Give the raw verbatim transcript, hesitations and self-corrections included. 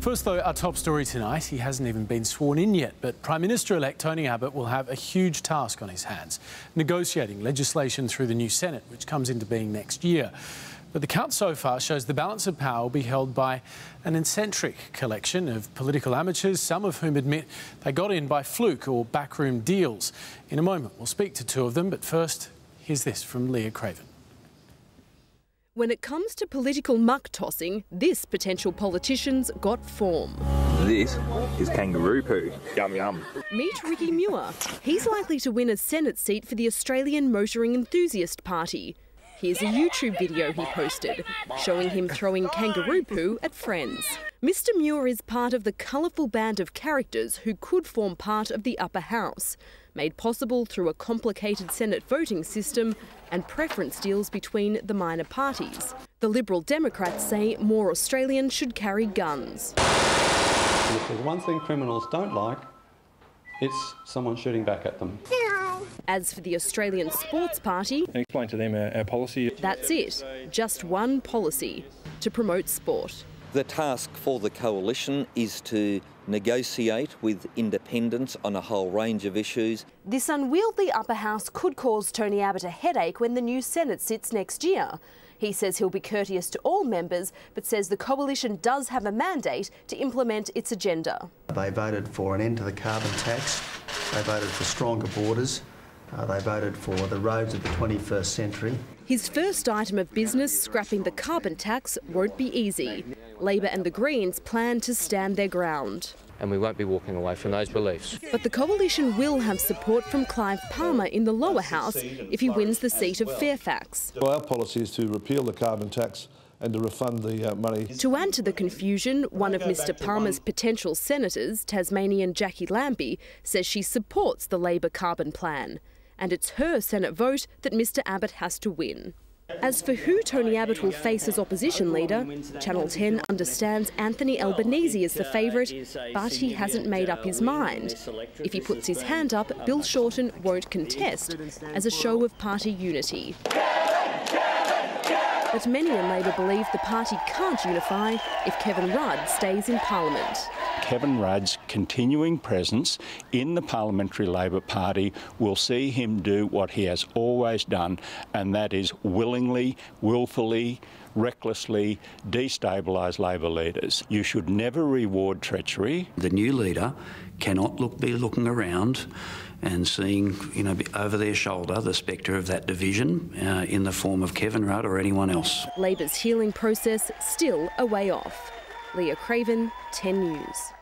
First, though, our top story tonight. He hasn't even been sworn in yet, but Prime Minister-elect Tony Abbott will have a huge task on his hands, negotiating legislation through the new Senate, which comes into being next year. But the count so far shows the balance of power will be held by an eccentric collection of political amateurs, some of whom admit they got in by fluke or backroom deals. In a moment, we'll speak to two of them, but first, here's this from Leah Craven. When it comes to political muck-tossing, this potential politician's got form. This is kangaroo poo. Yum yum. Meet Ricky Muir. He's likely to win a Senate seat for the Australian Motoring Enthusiast Party. Here's a YouTube video he posted, showing him throwing kangaroo poo at friends. Mister Muir is part of the colourful band of characters who could form part of the upper house, made possible through a complicated Senate voting system and preference deals between the minor parties. The Liberal Democrats say more Australians should carry guns. If there's one thing criminals don't like, it's someone shooting back at them. As for the Australian Sports Party, explain to them our, our policy. That's it, just one policy, to promote sport. The task for the coalition is to negotiate with independents on a whole range of issues. This unwieldy upper house could cause Tony Abbott a headache when the new Senate sits next year. He says he'll be courteous to all members, but says the coalition does have a mandate to implement its agenda. They voted for an end to the carbon tax. They voted for stronger borders. Uh, they voted for the roads of the twenty-first century. His first item of business, scrapping the carbon tax, won't be easy. Labor and the Greens plan to stand their ground. And we won't be walking away from those beliefs. But the coalition will have support from Clive Palmer in the lower house if he wins the seat of Fairfax. Well, our policy is to repeal the carbon tax and to refund the uh, money. To add to the confusion, one of Mister Palmer's potential senators, Tasmanian Jackie Lambie, says she supports the Labor carbon plan. And it's her Senate vote that Mister Abbott has to win. As for who Tony Abbott will face as opposition leader, Channel ten understands Anthony Albanese is the favourite, but he hasn't made up his mind. If he puts his hand up, Bill Shorten won't contest, as a show of party unity. But many in Labor believe the party can't unify if Kevin Rudd stays in Parliament. Kevin Rudd's continuing presence in the Parliamentary Labor Party will see him do what he has always done, and that is willingly, willfully, recklessly destabilise Labor leaders. You should never reward treachery. The new leader cannot look, be looking around and seeing, you know, over their shoulder the spectre of that division uh, in the form of Kevin Rudd or anyone else. Labor's healing process still a way off. Leah Craven, ten News.